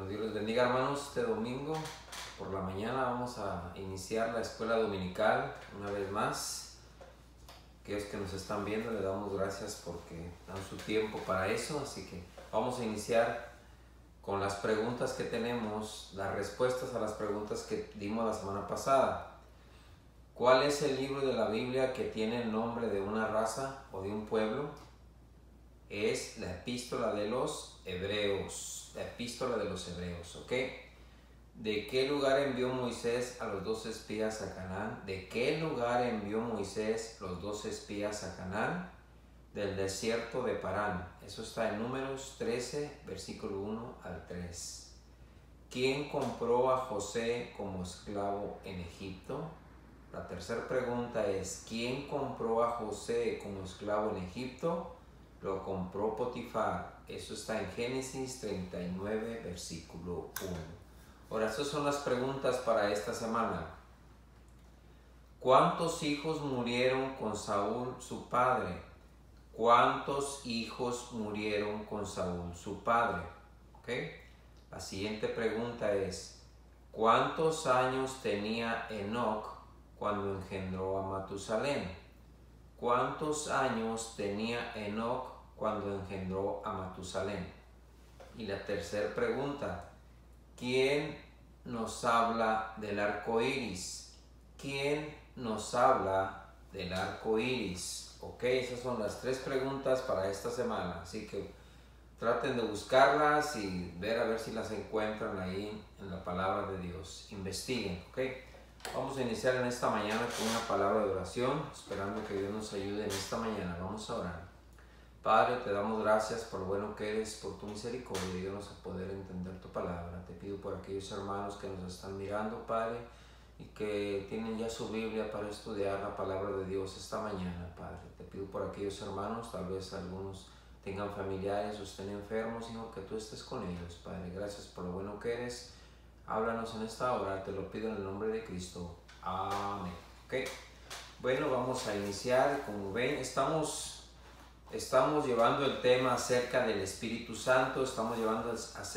Bueno, Dios les bendiga, hermanos. Este domingo por la mañana vamos a iniciar la escuela dominical una vez más. Aquellos que nos están viendo, les damos gracias porque dan su tiempo para eso. Así que vamos a iniciar con las preguntas que tenemos, las respuestas a las preguntas que dimos la semana pasada. ¿Cuál es el libro de la Biblia que tiene el nombre de una raza o de un pueblo? Es la Epístola de los Hebreos. La Epístola de los Hebreos, ¿ok? ¿De qué lugar envió Moisés a los 12 espías a Canaán? ¿De qué lugar envió Moisés los 12 espías a Canaán? Del desierto de Parán. Eso está en Números 13, versículo 1 al 3. ¿Quién compró a José como esclavo en Egipto? La tercera pregunta es, ¿quién compró a José como esclavo en Egipto? Lo compró Potifar. Eso está en Génesis 39, versículo 1. Ahora, estas son las preguntas para esta semana. ¿Cuántos hijos murieron con Saúl, su padre? ¿Cuántos hijos murieron con Saúl, su padre? ¿Ok? La siguiente pregunta es, ¿cuántos años tenía Enoc cuando engendró a Matusalén? ¿Cuántos años tenía Enoc cuando engendró a Matusalén? Y la tercera pregunta, ¿quién nos habla del arco iris? ¿Quién nos habla del arco iris? Ok, esas son las tres preguntas para esta semana, así que traten de buscarlas y ver a ver si las encuentran ahí en la palabra de Dios. Investiguen, ok. Vamos a iniciar en esta mañana con una palabra de oración, esperando que Dios nos ayude en esta mañana. Vamos a orar. Padre, te damos gracias por lo bueno que eres, por tu misericordia. Ayúdanos a poder entender tu palabra. Te pido por aquellos hermanos que nos están mirando, Padre, y que tienen ya su Biblia para estudiar la palabra de Dios esta mañana, Padre. Te pido por aquellos hermanos, tal vez algunos tengan familiares o estén enfermos, Señor, que tú estés con ellos, Padre. Gracias por lo bueno que eres. Háblanos en esta hora, te lo pido en el nombre de Cristo. Amén. Ok. Bueno, vamos a iniciar. Como ven, estamos llevando el tema acerca del Espíritu Santo. Estamos llevando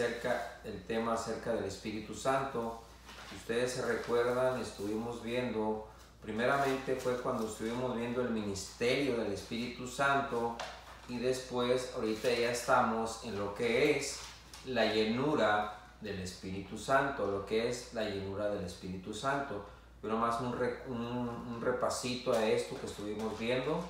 el tema acerca del Espíritu Santo. Si ustedes se recuerdan, estuvimos viendo, primeramente fue cuando estuvimos viendo el ministerio del Espíritu Santo. Y después, ahorita ya estamos en lo que es la llenura del Espíritu Santo, lo que es la llenura del Espíritu Santo. Pero más un repasito a esto que estuvimos viendo.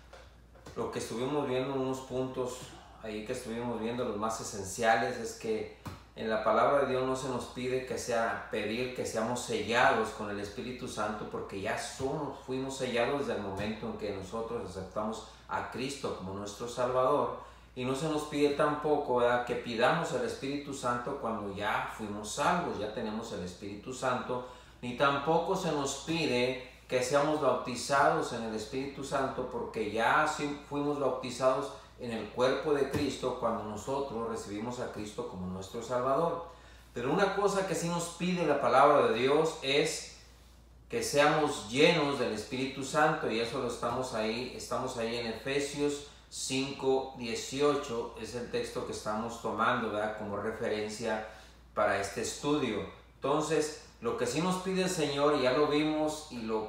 Lo que estuvimos viendo, unos puntos ahí que estuvimos viendo, los más esenciales, es que en la palabra de Dios no se nos pide pedir que seamos sellados con el Espíritu Santo, porque ya fuimos sellados desde el momento en que nosotros aceptamos a Cristo como nuestro Salvador. Y no se nos pide tampoco, ¿verdad?, que pidamos el Espíritu Santo cuando ya fuimos salvos, ya tenemos el Espíritu Santo. Ni tampoco se nos pide que seamos bautizados en el Espíritu Santo, porque ya fuimos bautizados en el cuerpo de Cristo cuando nosotros recibimos a Cristo como nuestro Salvador. Pero una cosa que sí nos pide la palabra de Dios es que seamos llenos del Espíritu Santo, y eso estamos ahí en Efesios 5:18, es el texto que estamos tomando, ¿verdad?, como referencia para este estudio. Entonces, lo que sí nos pide el Señor, ya lo vimos y lo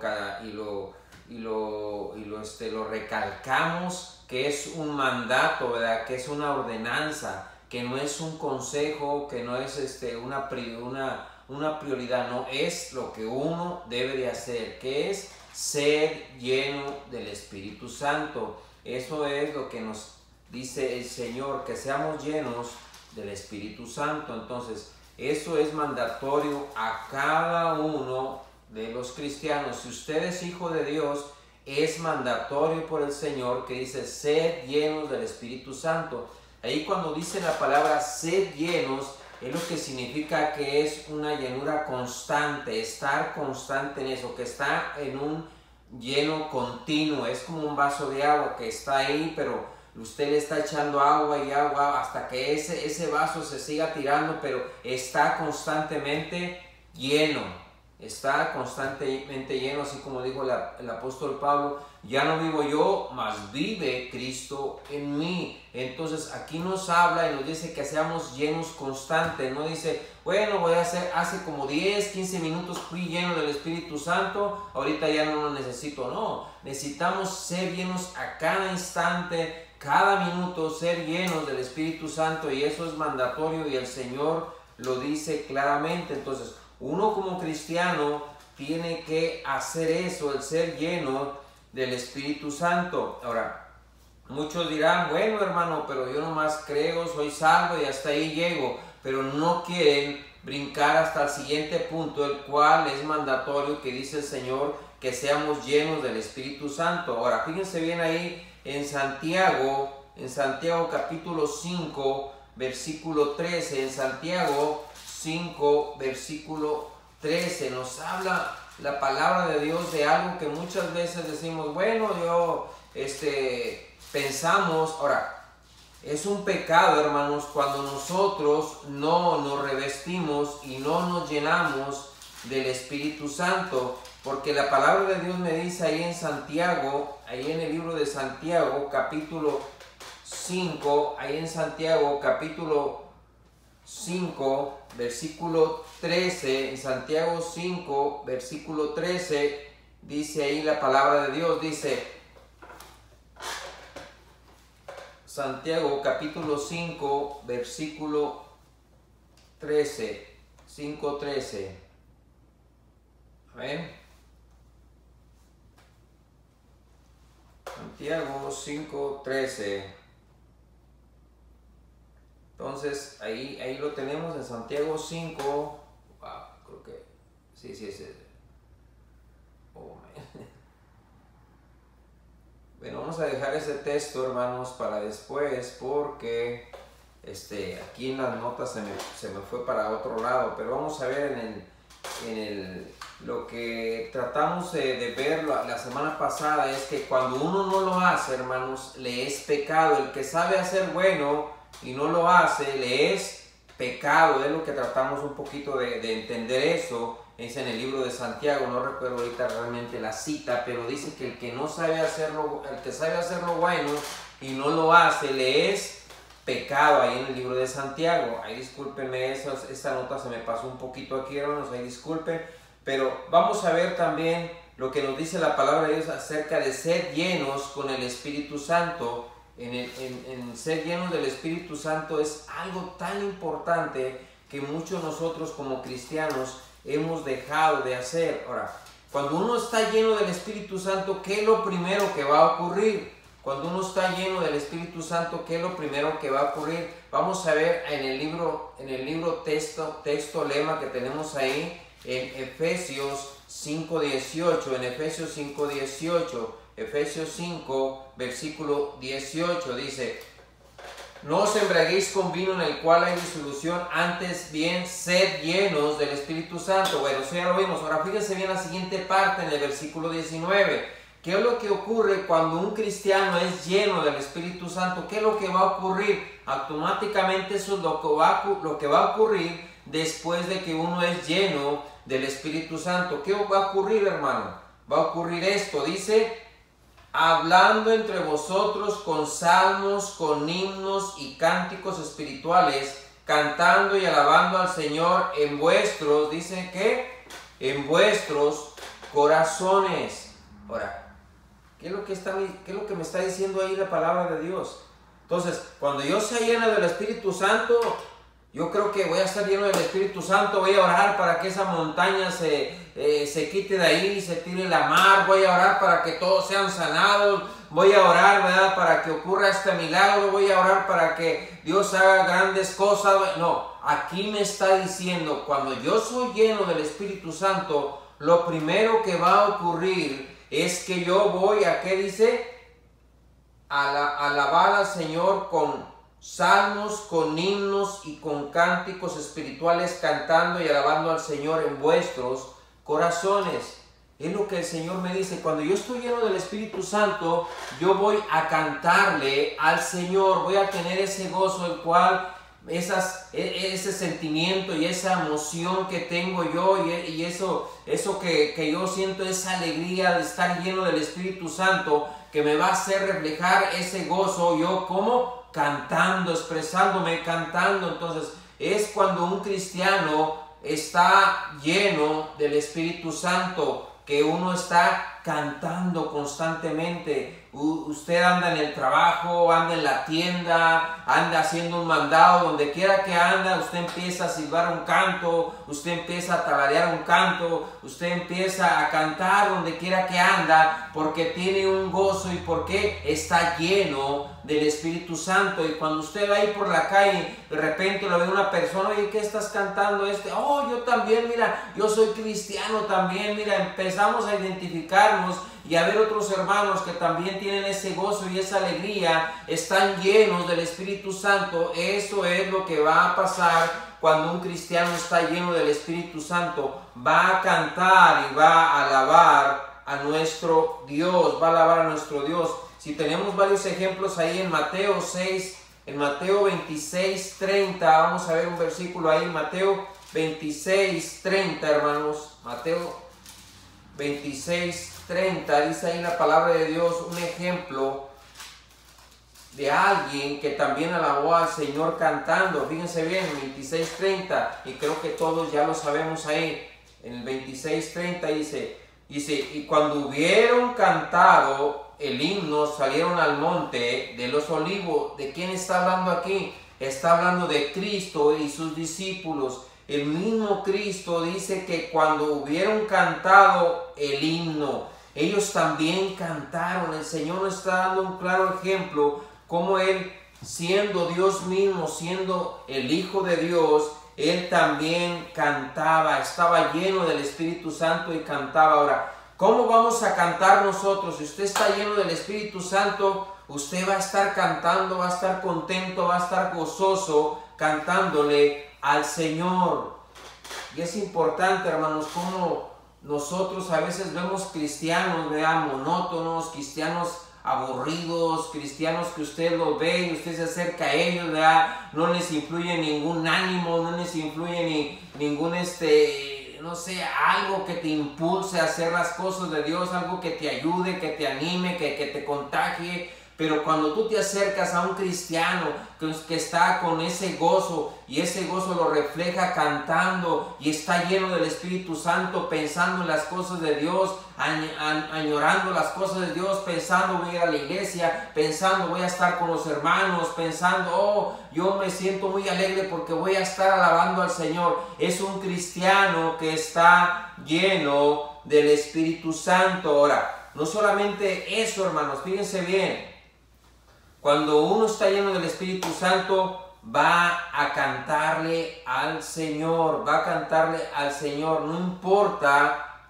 recalcamos, que es un mandato, ¿verdad?, que es una ordenanza, que no es un consejo, que no es una prioridad, no, es lo que uno debe de hacer, que es ser lleno del Espíritu Santo. Eso es lo que nos dice el Señor, que seamos llenos del Espíritu Santo. Entonces, eso es mandatorio a cada uno de los cristianos. Si usted es hijo de Dios, es mandatorio por el Señor, que dice, sed llenos del Espíritu Santo. Ahí cuando dice la palabra sed llenos, es lo que significa que es una llenura constante, estar constante en eso, que está en un lleno continuo. Es como un vaso de agua que está ahí, pero usted le está echando agua y agua hasta que ese vaso se siga tirando, pero está constantemente lleno. está constantemente lleno, así como dijo el apóstol Pablo, ya no vivo yo, mas vive Cristo en mí. Entonces aquí nos habla y nos dice que seamos llenos constantes, no dice, bueno, voy a hacer, hace como 10, 15 minutos fui lleno del Espíritu Santo, ahorita ya no lo necesito. No, necesitamos ser llenos a cada instante, cada minuto, ser llenos del Espíritu Santo, y eso es mandatorio y el Señor lo dice claramente. Entonces uno como cristiano tiene que hacer eso, el ser lleno del Espíritu Santo. Ahora, muchos dirán, bueno hermano, pero yo nomás creo, soy salvo y hasta ahí llego, pero no quieren brincar hasta el siguiente punto, el cual es mandatorio, que dice el Señor que seamos llenos del Espíritu Santo. Ahora, fíjense bien ahí en Santiago capítulo 5, versículo 13, en Santiago 5, versículo 13, nos habla la palabra de Dios de algo que muchas veces decimos, bueno, pensamos. Ahora, es un pecado, hermanos, cuando nosotros no nos revestimos y no nos llenamos del Espíritu Santo, porque la palabra de Dios me dice ahí en Santiago, ahí en el libro de Santiago, capítulo 5, ahí en Santiago, capítulo 5, versículo 13, en Santiago 5, versículo 13, dice ahí la palabra de Dios, dice, Santiago capítulo 5, versículo 13, 5:13, ¿ven? Santiago 5:13. Entonces, ahí lo tenemos en Santiago 5. Wow, creo que sí, es ese. Oh, man. Bueno, vamos a dejar ese texto, hermanos, para después, porque aquí en las notas se me fue para otro lado. Pero vamos a ver lo que tratamos de ver la semana pasada, es que cuando uno no lo hace, hermanos, le es pecado. El que sabe hacer bueno y no lo hace, le es pecado. Es lo que tratamos un poquito de entender eso. Es en el libro de Santiago, no recuerdo ahorita realmente la cita, pero dice que el que sabe hacerlo bueno y no lo hace, le es pecado, ahí en el libro de Santiago. Ahí discúlpenme, esta nota se me pasó un poquito aquí, hermanos, ahí disculpen, pero vamos a ver también lo que nos dice la palabra de Dios acerca de ser llenos con el Espíritu Santo. En ser llenos del Espíritu Santo es algo tan importante que muchos nosotros como cristianos hemos dejado de hacer. Ahora, cuando uno está lleno del Espíritu Santo, ¿qué es lo primero que va a ocurrir? Cuando uno está lleno del Espíritu Santo, ¿qué es lo primero que va a ocurrir? Vamos a ver en el libro texto lema que tenemos ahí en Efesios 5:18, en Efesios 5:18, Efesios 5, versículo 18, dice: no os embriaguéis con vino en el cual hay disolución, antes bien sed llenos del Espíritu Santo. Bueno, eso ya lo vimos. Ahora fíjense bien la siguiente parte en el versículo 19. ¿Qué es lo que ocurre cuando un cristiano es lleno del Espíritu Santo? ¿Qué es lo que va a ocurrir? Automáticamente eso es lo que va a ocurrir después de que uno es lleno del Espíritu Santo. ¿Qué va a ocurrir, hermano? Va a ocurrir esto, dice: hablando entre vosotros con salmos, con himnos y cánticos espirituales, cantando y alabando al Señor en vuestros, dice que, en vuestros corazones. Ahora, ¿qué es lo que me está diciendo ahí la palabra de Dios? Entonces, cuando yo sea lleno del Espíritu Santo, yo creo que voy a estar lleno del Espíritu Santo, voy a orar para que esa montaña se quite de ahí, se tire la mar, voy a orar para que todos sean sanados, voy a orar, ¿verdad?, para que ocurra este milagro, voy a orar para que Dios haga grandes cosas. No, aquí me está diciendo, cuando yo soy lleno del Espíritu Santo, lo primero que va a ocurrir es que yo voy a, ¿qué dice? A alabar al Señor con salmos, con himnos y con cánticos espirituales, cantando y alabando al Señor en vuestros corazones. Es lo que el Señor me dice. Cuando yo estoy lleno del Espíritu Santo, yo voy a cantarle al Señor, voy a tener ese gozo, el cual ese sentimiento y esa emoción que tengo yo y eso que yo siento, esa alegría de estar lleno del Espíritu Santo, que me va a hacer reflejar ese gozo, yo como cantando, expresándome, cantando. Entonces es cuando un cristiano está lleno del Espíritu Santo, que uno está cantando constantemente. Usted anda en el trabajo, anda en la tienda, anda haciendo un mandado, donde quiera que anda, usted empieza a silbar un canto, usted empieza a tararear un canto, usted empieza a cantar donde quiera que anda, porque tiene un gozo y porque está lleno del Espíritu Santo. Y cuando usted va ahí por la calle, de repente lo ve una persona, oye, ¿qué estás cantando? Oh, yo también, mira, yo soy cristiano también, mira, empezamos a identificarnos y a ver otros hermanos que también tienen ese gozo y esa alegría, están llenos del Espíritu Santo. Eso es lo que va a pasar cuando un cristiano está lleno del Espíritu Santo. Va a cantar y va a alabar a nuestro Dios, va a alabar a nuestro Dios. Si tenemos varios ejemplos ahí en Mateo 6, en Mateo 26, 30, vamos a ver un versículo ahí, Mateo 26, 30, hermanos, Mateo 26, 30, dice ahí la palabra de Dios, un ejemplo de alguien que también alabó al Señor cantando. Fíjense bien, 26, 30, y creo que todos ya lo sabemos ahí, en el 26, 30 dice, y cuando hubieron cantado el himno, salieron al monte de los olivos. ¿De quién está hablando aquí? Está hablando de Cristo y sus discípulos. El mismo Cristo dice que cuando hubieron cantado el himno, ellos también cantaron. El Señor nos está dando un claro ejemplo, como Él, siendo Dios mismo, siendo el Hijo de Dios, Él también cantaba, estaba lleno del Espíritu Santo y cantaba. Ahora, ¿cómo vamos a cantar nosotros? Si usted está lleno del Espíritu Santo, usted va a estar cantando, va a estar contento, va a estar gozoso, cantándole al Señor. Y es importante, hermanos, como nosotros a veces vemos cristianos, monótonos, cristianos aburridos, cristianos que usted los ve y usted se acerca a ellos, no les influye ningún ánimo, no les influye ningún no sé, algo que te impulse a hacer las cosas de Dios, algo que te ayude, que te anime, que te contagie. Pero cuando tú te acercas a un cristiano que está con ese gozo, y ese gozo lo refleja cantando y está lleno del Espíritu Santo, pensando en las cosas de Dios, añorando las cosas de Dios, pensando voy a ir a la iglesia, pensando voy a estar con los hermanos, pensando, oh, yo me siento muy alegre porque voy a estar alabando al Señor. Es un cristiano que está lleno del Espíritu Santo. Ahora, no solamente eso, hermanos, fíjense bien. Cuando uno está lleno del Espíritu Santo, va a cantarle al Señor, va a cantarle al Señor, no importa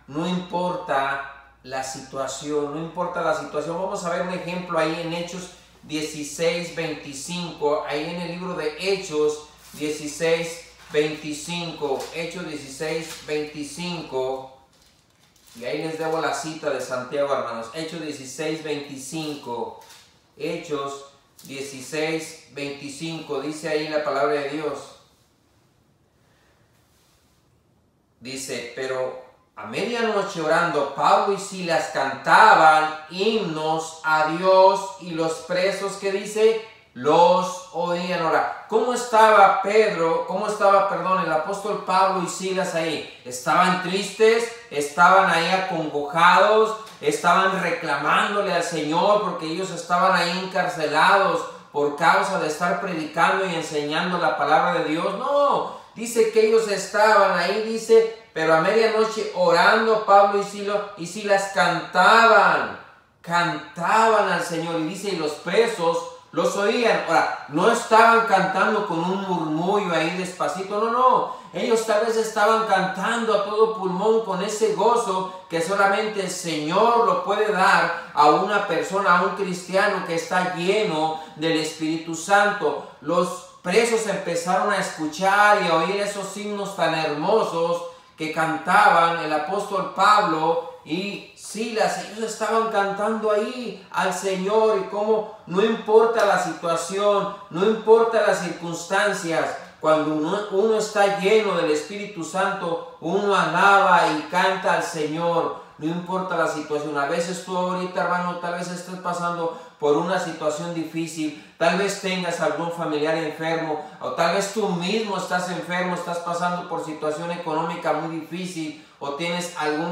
la situación, no importa la situación. Vamos a ver un ejemplo ahí en Hechos 16, 25, ahí en el libro de Hechos 16, 25, Hechos 16, 25, y ahí les debo la cita de Santiago, hermanos. Hechos 16, 25. Hechos 16, 25, dice ahí la palabra de Dios. Dice, pero a medianoche orando, Pablo y Silas cantaban himnos a Dios, y los presos, que dice, los oían. Ahora, ¿cómo estaba el apóstol Pablo y Silas ahí? ¿Estaban tristes? ¿Estaban ahí acongojados? ¿Estaban reclamándole al Señor porque ellos estaban ahí encarcelados por causa de estar predicando y enseñando la palabra de Dios? No, dice que ellos estaban ahí, dice, pero a medianoche orando, Pablo y Silas cantaban al Señor, y dice, y los presos los oían. Ahora, no estaban cantando con un murmullo ahí despacito, no, ellos tal vez estaban cantando a todo pulmón con ese gozo que solamente el Señor lo puede dar a una persona, a un cristiano que está lleno del Espíritu Santo. Los presos empezaron a escuchar y a oír esos himnos tan hermosos que cantaban el apóstol Pablo y Silas, ellos estaban cantando ahí al Señor, y como no importa la situación, no importa las circunstancias, cuando uno está lleno del Espíritu Santo, uno alaba y canta al Señor, no importa la situación. A veces tú ahorita, hermano, tal vez estés pasando por una situación difícil, tal vez tengas algún familiar enfermo, o tal vez tú mismo estás enfermo, estás pasando por situación económica muy difícil, o tienes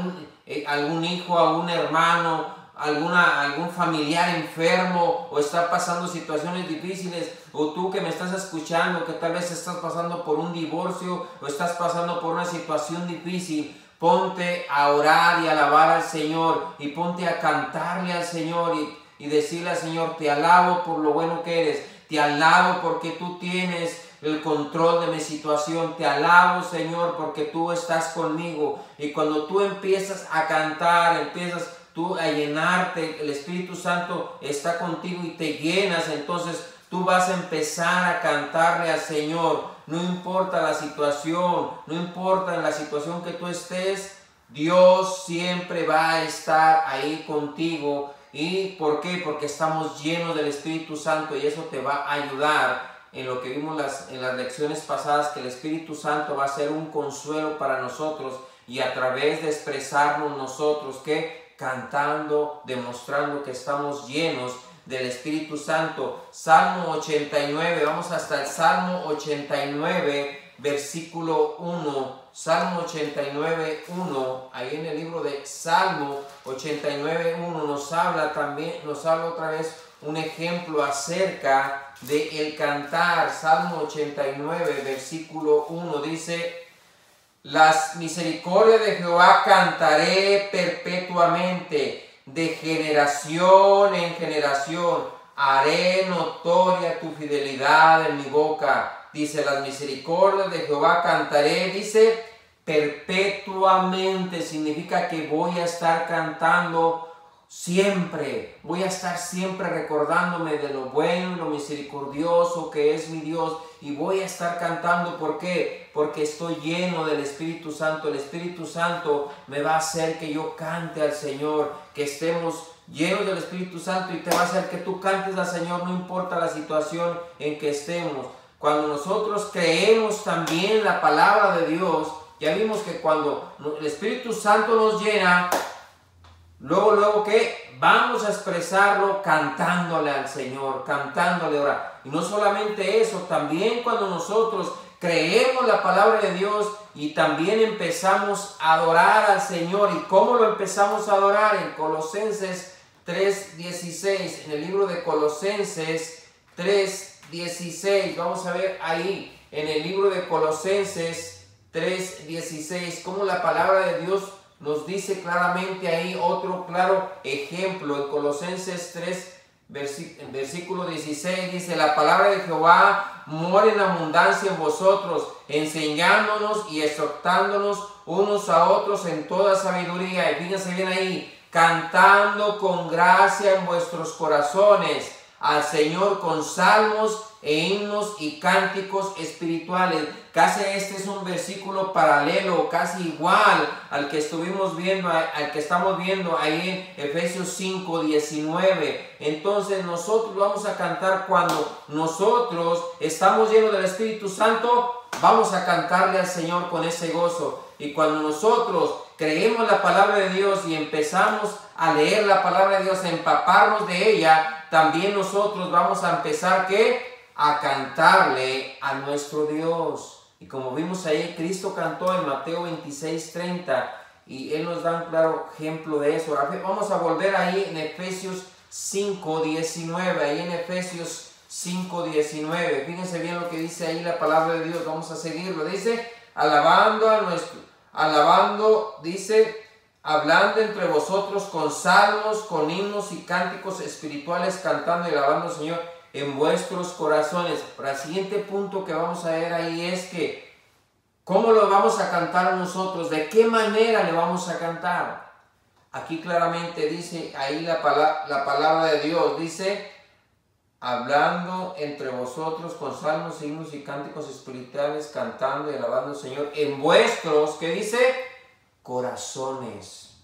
algún hijo, algún hermano, algún familiar enfermo, o está pasando situaciones difíciles, o tú que me estás escuchando, que tal vez estás pasando por un divorcio, o estás pasando por una situación difícil. Ponte a orar y alabar al Señor, y ponte a cantarle al Señor y decirle al Señor: te alabo por lo bueno que eres, te alabo porque tú tienes el control de mi situación, te alabo, Señor, porque tú estás conmigo. Y cuando tú empiezas a cantar, empiezas tú a llenarte, el Espíritu Santo está contigo y te llenas, entonces tú vas a empezar a cantarle al Señor. No importa la situación, no importa en la situación que tú estés, Dios siempre va a estar ahí contigo. ¿Y por qué? Porque estamos llenos del Espíritu Santo, y eso te va a ayudar en lo que vimos en las lecciones pasadas, que el Espíritu Santo va a ser un consuelo para nosotros, y a través de expresarnos nosotros, que cantando, demostrando que estamos llenos del Espíritu Santo. Salmo 89, vamos hasta el Salmo 89, versículo 1. Salmo 89, 1, ahí en el libro de Salmo 89, 1 nos habla otra vez un ejemplo acerca de el cantar. Salmo 89, versículo 1 dice: las misericordias de Jehová cantaré perpetuamente, de generación en generación haré notoria tu fidelidad en mi boca. Dice, las misericordias de Jehová cantaré, dice, perpetuamente. Significa que voy a estar cantando siempre, voy a estar siempre recordándome de lo bueno y lo misericordioso que es mi Dios, y voy a estar cantando. ¿Por qué? Porque estoy lleno del Espíritu Santo. El Espíritu Santo me va a hacer que yo cante al Señor, que estemos llenos del Espíritu Santo, y te va a hacer que tú cantes al Señor, no importa la situación en que estemos. Cuando nosotros creemos también la palabra de Dios, ya vimos que cuando el Espíritu Santo nos llena, luego que vamos a expresarlo cantándole al Señor, cantándole ahora. Y no solamente eso, también cuando nosotros creemos la palabra de Dios y también empezamos a adorar al Señor. ¿Y cómo lo empezamos a adorar? En Colosenses 3:16, en el libro de Colosenses 3:16, vamos a ver ahí en el libro de Colosenses 3:16 cómo la palabra de Dios nos dice claramente ahí otro claro ejemplo. En Colosenses 3, versículo 16 dice: la palabra de Jehová mora en abundancia en vosotros, enseñándonos y exhortándonos unos a otros en toda sabiduría. Y fíjense bien ahí, cantando con gracia en vuestros corazones al Señor con salmos e himnos y cánticos espirituales. Casi este es un versículo paralelo, casi igual al que estuvimos viendo, al que estamos viendo ahí en Efesios 5:19. Entonces nosotros vamos a cantar cuando nosotros estamos llenos del Espíritu Santo, vamos a cantarle al Señor con ese gozo. Y cuando nosotros creemos la palabra de Dios y empezamos a leer la palabra de Dios, a empaparnos de ella, también nosotros vamos a empezar a cantarle a nuestro Dios. Y como vimos ahí, Cristo cantó en Mateo 26:30, y Él nos da un claro ejemplo de eso. Vamos a volver ahí en Efesios 5:19, ahí en Efesios 5:19, fíjense bien lo que dice ahí la palabra de Dios. Vamos a seguirlo. Dice, dice, hablando entre vosotros con salmos, con himnos y cánticos espirituales, cantando y alabando al Señor en vuestros corazones. Para el siguiente punto que vamos a ver ahí es que ¿cómo lo vamos a cantar nosotros? ¿De qué manera le vamos a cantar? Aquí claramente dice ahí la palabra de Dios, dice, hablando entre vosotros con salmos, himnos y cánticos espirituales, cantando y alabando al Señor en vuestros, ¿qué dice? Corazones.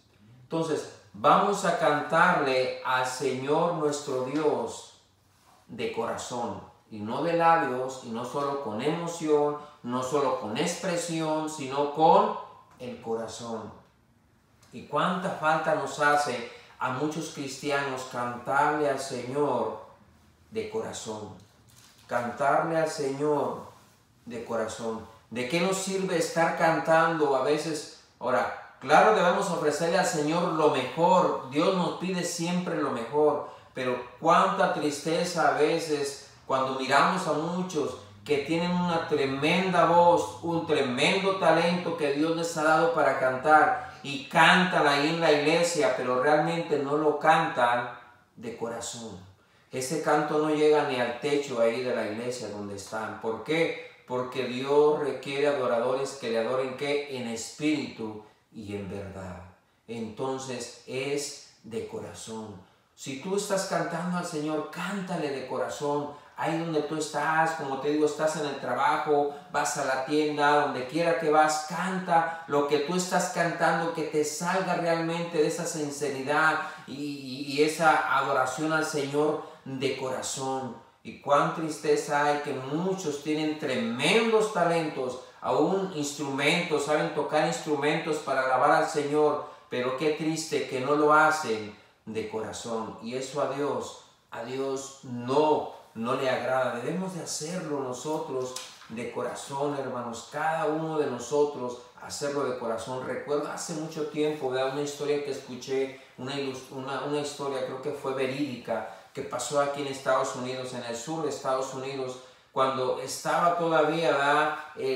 Entonces, vamos a cantarle al Señor nuestro Dios de corazón, y no de labios, y no solo con emoción, no solo con expresión, sino con el corazón. Y cuánta falta nos hace a muchos cristianos cantarle al Señor de corazón. Cantarle al Señor de corazón. ¿De qué nos sirve estar cantando a veces? Ahora, claro, debemos ofrecerle al Señor lo mejor. Dios nos pide siempre lo mejor. Pero cuánta tristeza a veces cuando miramos a muchos que tienen una tremenda voz, un tremendo talento que Dios les ha dado para cantar, y cantan ahí en la iglesia, pero realmente no lo cantan de corazón. Ese canto no llega ni al techo ahí de la iglesia donde están. ¿Por qué? Porque Dios requiere adoradores que le adoren, ¿qué? En espíritu y en verdad. Entonces es de corazón. Si tú estás cantando al Señor, cántale de corazón. Ahí donde tú estás, como te digo, estás en el trabajo, vas a la tienda, donde quiera que vas, canta lo que tú estás cantando, que te salga realmente de esa sinceridad y esa adoración al Señor de corazón. Y cuán tristeza hay que muchos tienen tremendos talentos, aún instrumentos, saben tocar instrumentos para alabar al Señor, pero qué triste que no lo hacen de corazón. Y eso a Dios no le agrada. Debemos de hacerlo nosotros de corazón, hermanos, cada uno de nosotros hacerlo de corazón. Recuerdo hace mucho tiempo, ¿verdad?, una historia que escuché, una historia creo que fue verídica, que pasó aquí en Estados Unidos, en el sur de Estados Unidos, cuando estaba todavía, ¿verdad?,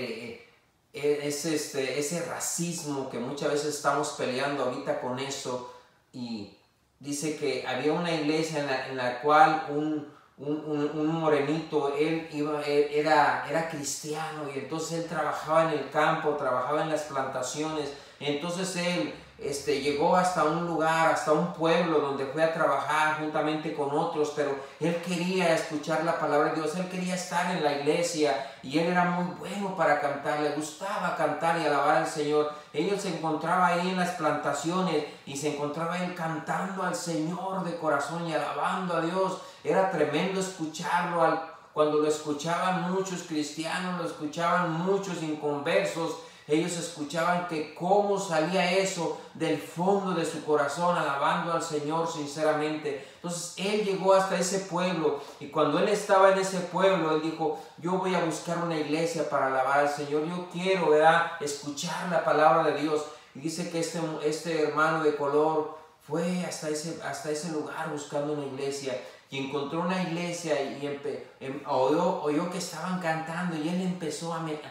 ese racismo que muchas veces estamos peleando ahorita con eso. Y dice que había una iglesia en la cual un morenito, él era cristiano, y entonces él trabajaba en el campo, trabajaba en las plantaciones. Entonces él llegó hasta un lugar, hasta un pueblo donde fue a trabajar juntamente con otros, pero él quería escuchar la palabra de Dios, él quería estar en la iglesia, y él era muy bueno para cantar, le gustaba cantar y alabar al Señor. Él se encontraba ahí en las plantaciones y se encontraba él cantando al Señor de corazón y alabando a Dios. Era tremendo escucharlo. Cuando lo escuchaban muchos cristianos, lo escuchaban muchos inconversos, ellos escuchaban que cómo salía eso del fondo de su corazón, alabando al Señor sinceramente. Entonces él llegó hasta ese pueblo, y cuando él estaba en ese pueblo, él dijo: yo voy a buscar una iglesia para alabar al Señor, yo quiero, ¿verdad?, escuchar la palabra de Dios. Y dice que este hermano de color fue hasta ese lugar buscando una iglesia, y encontró una iglesia, y oyó que estaban cantando, y él empezó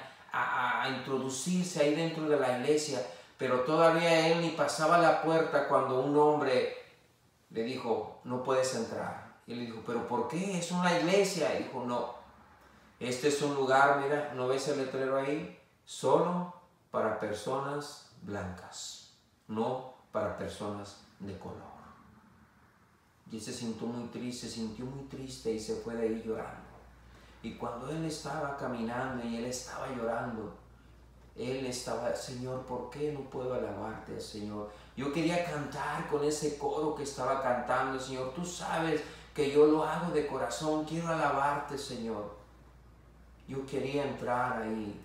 a introducirse ahí dentro de la iglesia, pero todavía él ni pasaba la puerta cuando un hombre le dijo: no puedes entrar. Y él le dijo: ¿pero por qué? Es una iglesia. Y dijo: no, este es un lugar, mira, ¿no ves el letrero ahí? Solo para personas blancas, no para personas de color. Y él se sintió muy triste y se fue de ahí llorando. Y cuando él estaba caminando y él estaba llorando, él estaba: Señor, ¿por qué no puedo alabarte, Señor? Yo quería cantar con ese coro que estaba cantando, Señor. Tú sabes que yo lo hago de corazón, quiero alabarte, Señor. Yo quería entrar ahí.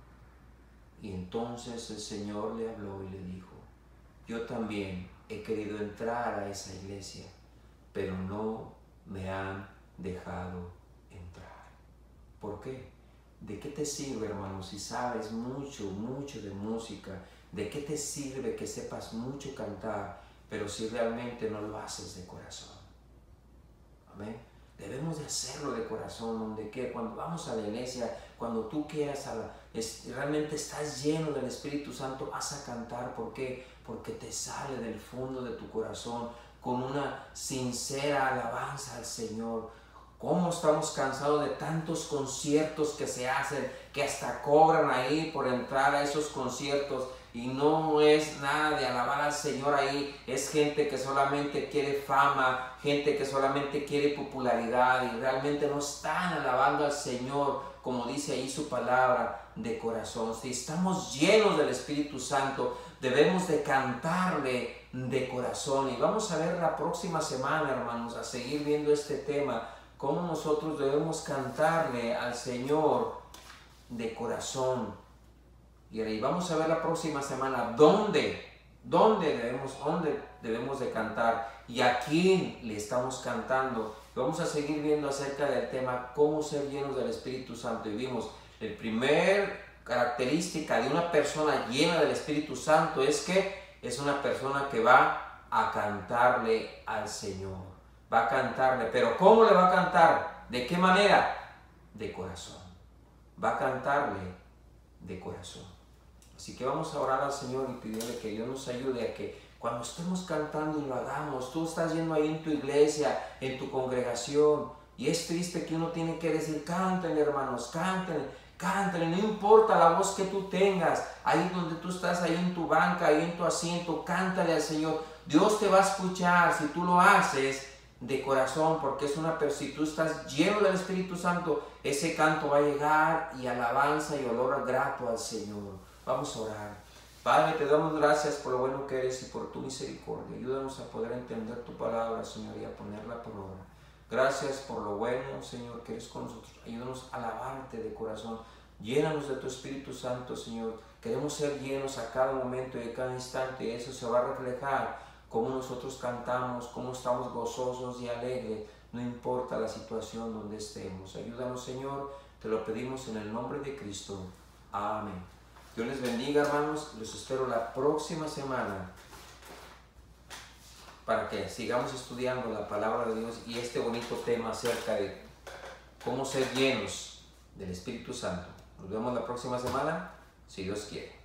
Y entonces el Señor le habló y le dijo: yo también he querido entrar a esa iglesia, pero no me han dejado entrar. ¿Por qué? ¿De qué te sirve, hermano, si sabes mucho de música? ¿De qué te sirve que sepas mucho cantar, pero si realmente no lo haces de corazón? Amén. Debemos de hacerlo de corazón, donde quiera, cuando vamos a la iglesia, cuando tú quieras, realmente estás lleno del Espíritu Santo, vas a cantar. ¿Por qué? Porque te sale del fondo de tu corazón, con una sincera alabanza al Señor. ¿Cómo estamos cansados de tantos conciertos que se hacen, que hasta cobran ahí por entrar a esos conciertos, y no es nada de alabar al Señor ahí? Es gente que solamente quiere fama, gente que solamente quiere popularidad, y realmente no están alabando al Señor como dice ahí su palabra. de corazón. Si estamos llenos del Espíritu Santo, debemos de cantarle de corazón. Y vamos a ver la próxima semana, hermanos, a seguir viendo este tema, cómo nosotros debemos cantarle al Señor de corazón. Y ahí vamos a ver la próxima semana dónde debemos de cantar y a quién le estamos cantando. Vamos a seguir viendo acerca del tema cómo ser llenos del Espíritu Santo. Y vimos, la primera característica de una persona llena del Espíritu Santo es que es una persona que va a cantarle al Señor. Va a cantarle, pero ¿cómo le va a cantar? ¿De qué manera? De corazón. Va a cantarle de corazón. Así que vamos a orar al Señor y pedirle que Dios nos ayude a que cuando estemos cantando y lo hagamos, tú estás yendo ahí en tu iglesia, en tu congregación, y es triste que uno tiene que decir, cántenle hermanos, cántenle, no importa la voz que tú tengas, ahí donde tú estás, ahí en tu banca, ahí en tu asiento, cántale al Señor. Dios te va a escuchar si tú lo haces de corazón, porque si tú estás lleno del Espíritu Santo, ese canto va a llegar y alabanza y olor grato al Señor. Vamos a orar. Padre, te damos gracias por lo bueno que eres y por tu misericordia. Ayúdanos a poder entender tu palabra, Señor, y a ponerla por obra. Gracias por lo bueno, Señor, que eres con nosotros. Ayúdanos a alabarte de corazón. Llénanos de tu Espíritu Santo, Señor. Queremos ser llenos a cada momento y a cada instante, y eso se va a reflejar cómo nosotros cantamos, cómo estamos gozosos y alegres, no importa la situación donde estemos. Ayúdanos, Señor, te lo pedimos en el nombre de Cristo. Amén. Dios les bendiga, hermanos. Los espero la próxima semana para que sigamos estudiando la palabra de Dios y este bonito tema acerca de cómo ser llenos del Espíritu Santo. Nos vemos la próxima semana, si Dios quiere.